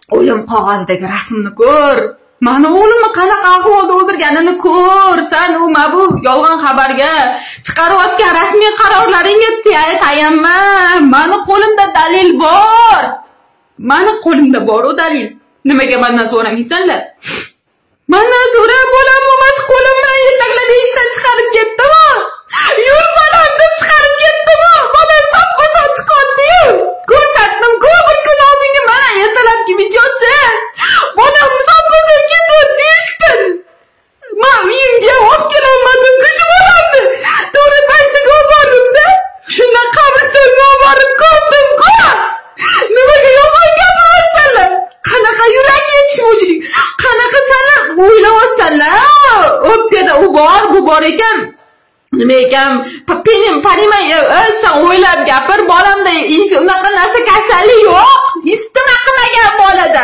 o'lim qog'ozdagi rasmni ko'r. Mani o'g'limni qanaqa ahvolda o'ldirganini ko'r. Sen u mabub yolg'on xabarga chiqarayotgan rasmiy qarorlaringga tayanma. Mani qo'limda dalil bor. Mani qo'limda bor o dalil. Nimaga mendan so'ramaysanlar? Mendan so'ra bo'lam emas, qo'lim bilan yetaklab ishdan chiqarib ketdimi? Yurmadan deb chiqarib ketdimi? Mana soppa chiqdi-yu. Ko'rsatdim-ku bir kun oldingi mana ertalabki videosi. Mana soppa ketdi ishdan. Men uyimga olib kelolmadim, kuchim olmadi. To'g'ri paytiga bordim-da. Shunda qabristonga borib ko'rdim-ku. Nimaga yolg'on gapirasanlar? Qanaqa yurak yetishmovchilik, qanaqa sanlar o'ylayapsanlar? O'pkada u bor, bu bor ekan. Nima ekan? Panimay, sen o'ylab gapir, bolamda unaqa narsa kasallik yo'q. Istima qilmagan bolada.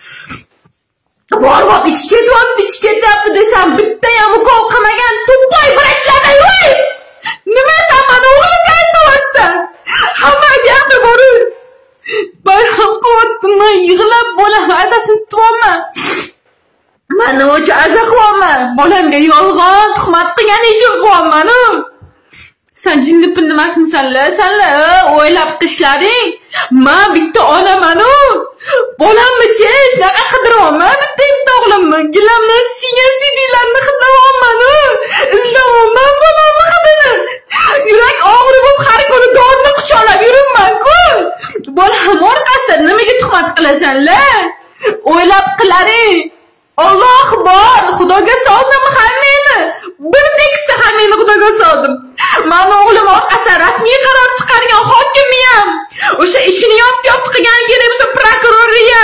Bor, ichib ketyapti desam, bitta ham ukol qilmagan tuppoy vrachlarga yo'y. Nima sen meni o'g'limga aytyapsan? Hamma gapni bor. Bayram qilyapman, yig'lab bolam azasini tutyapman. Mana o'sha aza qilyapman. Bolamga yolg'on tuhmat qilgani uchun qilyapman. Sen jinni pinnimasmisanlar, senlar o'ylab qishlaring. Men bitta onaman-u. Bolamni-chi shunaqa qidiryapman, bitta o'g'limni. Gilamni singan sidilarni qidiryapman-u. Izlayapman bolamni hidini. Yurak og'rib har kuni donni quchoqlab yuribman-ku. Bolam orqasida nimaga tuhmat qilasanlar? O'ylab qilaring. Alloh bor, Xudoga soldim hammani. Bir tekisda hammani Xudoga soldim. Meni o'g'lim orqasidan rasmiy qaror chiqargan hokimiyam, o'sha ishini yopti qilgan kerak bo'lsa prokurori